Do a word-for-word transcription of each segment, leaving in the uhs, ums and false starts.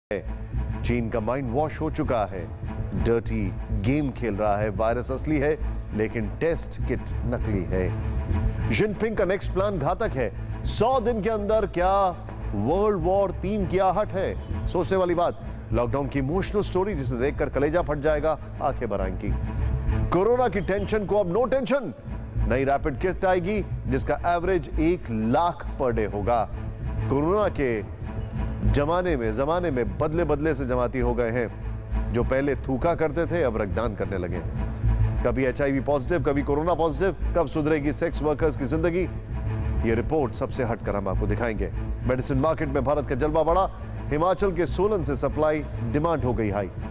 चीन का mind wash हो चुका है, डर्टी गेम खेल रहा है। वायरस असली है लेकिन टेस्ट किट नकली है। जिनपिंग का नेक्स्ट प्लान घातक है। सौ दिन के अंदर क्या वर्ल्ड वॉर तीन की आहट है? सोचने वाली बात। लॉकडाउन की इमोशनल स्टोरी जिसे देखकर कलेजा फट जाएगा, आंखें भर आएंगी। कोरोना की टेंशन को अब नो टेंशन। नई रैपिड किट आएगी जिसका एवरेज एक लाख पर डे होगा। कोरोना के जमाने में जमाने में बदले बदले से जमाती हो गए हैं। जो पहले थूका करते थे अब रक्तदान करने लगे हैं। कभी एचआईवी पॉजिटिव, कभी कोरोना पॉजिटिव। कब सुधरेगी सेक्स वर्कर्स की जिंदगी? ये रिपोर्ट सबसे हटकर हम आपको दिखाएंगे। मेडिसिन मार्केट में भारत का जलवा बढ़ा। हिमाचल के सोलन से सप्लाई डिमांड हो गई हाई।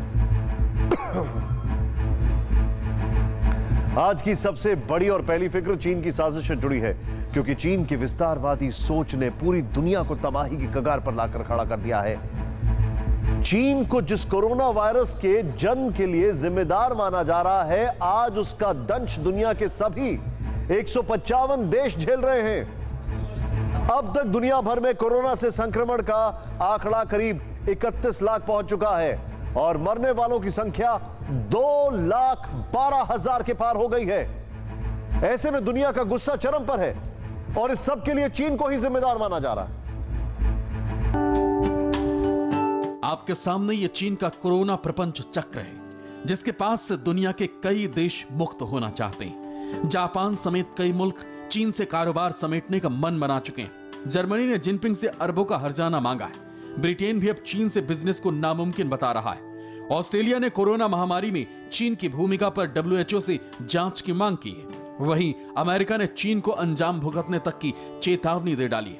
आज की सबसे बड़ी और पहली फिक्र चीन की साजिश से जुड़ी है, क्योंकि चीन की विस्तारवादी सोच ने पूरी दुनिया को तबाही की कगार पर लाकर खड़ा कर दिया है। चीन को जिस कोरोना वायरस के जन्म के लिए जिम्मेदार माना जा रहा है, आज उसका दंश दुनिया के सभी एक सौ पचावन देश झेल रहे हैं। अब तक दुनिया भर में कोरोना से संक्रमण का आंकड़ा करीब इकतीस लाख पहुंच चुका है और मरने वालों की संख्या दो लाख बारह हजार के पार हो गई है। ऐसे में दुनिया का गुस्सा चरम पर है और इस सब के लिए चीन को ही जिम्मेदार माना जा रहा है। आपके सामने ये चीन का कोरोना प्रपंच चक्र है, जिसके पास से दुनिया के कई देश मुक्त होना चाहते हैं। जापान समेत कई मुल्क चीन से कारोबार समेटने का मन बना चुके हैं। जर्मनी ने जिनपिंग से अरबों का हर्जाना मांगा है। ब्रिटेन भी अब चीन से बिजनेस को नामुमकिन बता रहा है। ऑस्ट्रेलिया ने कोरोना महामारी में चीन की भूमिका पर डब्ल्यू एच ओ से जांच की मांग की है। वहीं अमेरिका ने चीन को अंजाम भुगतने तक की चेतावनी दे डाली है।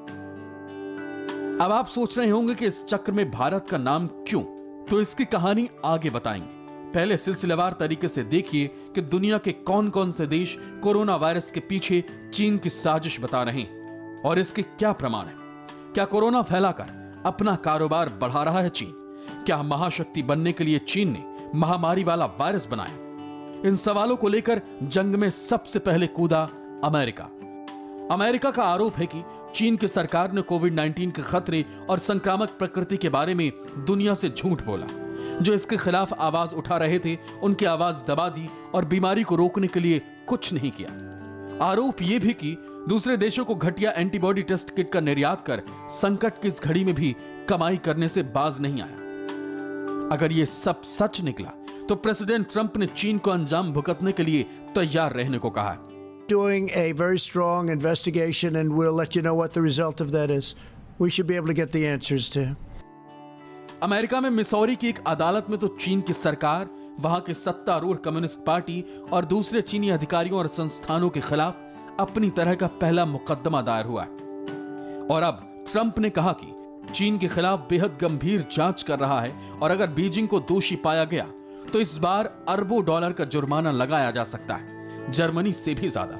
अब आप सोच रहे होंगे कि इस चक्र में भारत का नाम क्यों? तो इसकी कहानी आगे बताएंगे। पहले सिलसिलेवार तरीके से देखिए कि दुनिया के कौन कौन से देश कोरोना वायरस के पीछे चीन की साजिश बता रहे हैं और इसके क्या प्रमाण है। क्या कोरोना फैलाकर अपना कारोबार बढ़ा रहा है चीन? क्या महाशक्ति बनने के लिए चीन ने महामारी वाला वायरस बनाया? इन सवालों को लेकर जंग में सबसे पहले कूदा अमेरिका। अमेरिका का आरोप है कि चीन की सरकार ने कोविड नाइन्टीन के खतरे और संक्रामक प्रकृति के बारे में दुनिया से झूठ बोला। जो इसके खिलाफ आवाज उठा रहे थे उनकी आवाज दबा दी और बीमारी को रोकने के लिए कुछ नहीं किया। आरोप यह भी कि दूसरे देशों को घटिया एंटीबॉडी टेस्ट किट का निर्यात कर संकट की इस घड़ी में भी कमाई करने से बाज नहीं आया। अगर यह सब सच निकला तो प्रेसिडेंट ट्रंप ने चीन को अंजाम भुगतने के लिए तैयार रहने को कहा है। Doing a very strong investigation and we'll let you know what the result of that is. We should be able to get the answers to. America में मिसौरी की एक अदालत में तो चीन की सरकार, वहां के सत्तारूढ़ कम्युनिस्ट पार्टी और दूसरे चीनी अधिकारियों और संस्थानों के खिलाफ अपनी तरह का पहला मुकदमा दायर हुआ है। और अब ट्रंप ने कहा कि चीन के खिलाफ बेहद गंभीर जांच कर रहा है और अगर बीजिंग को दोषी पाया गया तो इस बार अरबों डॉलर का जुर्माना लगाया जा सकता है, जर्मनी से भी ज्यादा।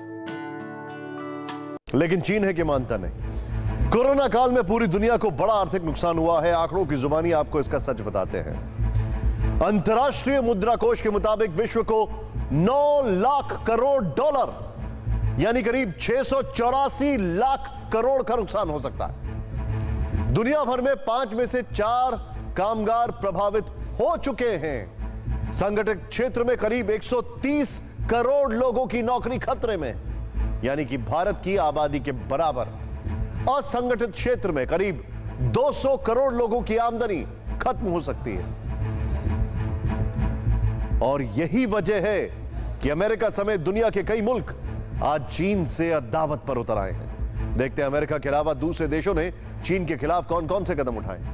लेकिन चीन है कि मानता नहीं। कोरोना काल में पूरी दुनिया को बड़ा आर्थिक नुकसान हुआ है। आंकड़ों की जुबानी आपको इसका सच बताते हैं। अंतर्राष्ट्रीय मुद्रा कोष के मुताबिक विश्व को नौ लाख करोड़ डॉलर यानी करीब छह सौ चौरासी लाख करोड़ का नुकसान हो सकता है। दुनिया भर में पांच में से चार कामगार प्रभावित हो चुके हैं। संगठित क्षेत्र में करीब एक सौ तीस करोड़ लोगों की नौकरी खतरे में, यानी कि भारत की आबादी के बराबर। असंगठित क्षेत्र में करीब दो सौ करोड़ लोगों की आमदनी खत्म हो सकती है। और यही वजह है कि अमेरिका समेत दुनिया के कई मुल्क आज चीन से अदावत पर उतर आए हैं। देखते हैं अमेरिका के अलावा दूसरे देशों ने चीन के खिलाफ कौन कौन से कदम उठाए।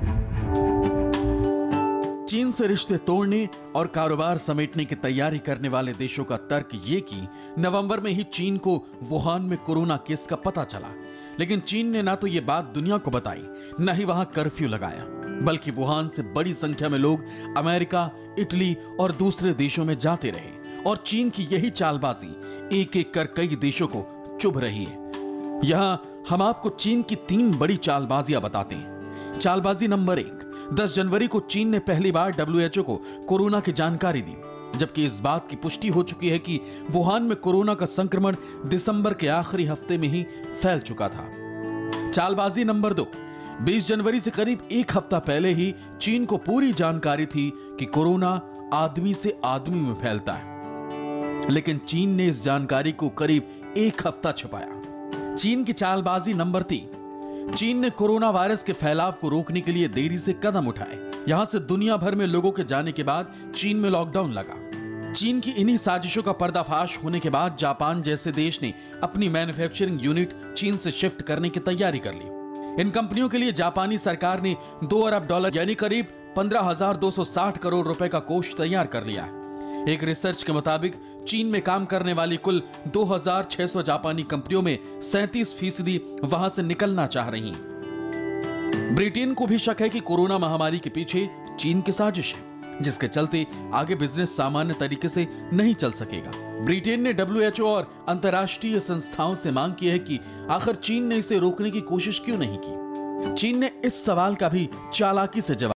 चीन से रिश्ते तोड़ने और कारोबार समेटने की तैयारी करने वाले देशों का तर्क ये कि नवंबर में ही चीन को वुहान में कोरोना केस का पता चला, लेकिन चीन ने ना तो ये बात दुनिया को बताई, न ही वहां कर्फ्यू लगाया, बल्कि वुहान से बड़ी संख्या में लोग अमेरिका, इटली और दूसरे देशों में जाते रहे और चीन की यही चालबाजी एक एक कर कई देशों को चुभ रही है। यहां हम आपको चीन की तीन बड़ी चालबाजियां बताते हैं। चालबाजी नंबर एक, दस जनवरी को चीन ने पहली बार डब्ल्यू एच ओ को कोरोना की जानकारी दी, जबकि इस बात की पुष्टि हो चुकी है कि वुहान में कोरोना का संक्रमण दिसंबर के आखिरी हफ्ते में ही फैल चुका था। चालबाजी नंबर दो, बीस जनवरी से करीब एक हफ्ता पहले ही चीन को पूरी जानकारी थी कि कोरोना आदमी से आदमी में फैलता है, लेकिन चीन ने इस जानकारी को करीब एक हफ्ता छिपाया। चीन की चालबाजी नंबर तीन। चीन ने कोरोना वायरस के फैलाव को रोकने के लिए देरी से कदम उठाए। यहां से दुनिया भर में लोगों के जाने के बाद चीन में लॉकडाउन लगा। चीन की इन्हीं साजिशों का पर्दाफाश होने के बाद जापान जैसे देश ने अपनी मैन्युफैक्चरिंग यूनिट चीन से शिफ्ट करने की तैयारी कर ली। इन कंपनियों के लिए जापानी सरकार ने दो अरब डॉलर यानी करीब पंद्रह हजार दो सौ साठ करोड़ रुपए का कोष तैयार कर लिया है। एक रिसर्च के मुताबिक चीन में काम करने वाली कुल दो हजार छह सौ जापानी कंपनियों में सैंतीस फीसदी वहां से निकलना चाह रही हैं। ब्रिटेन को भी शक है कि कोरोना महामारी के पीछे चीन की साजिश है, जिसके चलते आगे बिजनेस सामान्य तरीके से नहीं चल सकेगा। ब्रिटेन ने डब्ल्यू एच ओ और अंतर्राष्ट्रीय संस्थाओं से मांग की है कि आखिर चीन ने इसे रोकने की कोशिश क्यों नहीं की। चीन ने इस सवाल का भी चालाकी से जवाब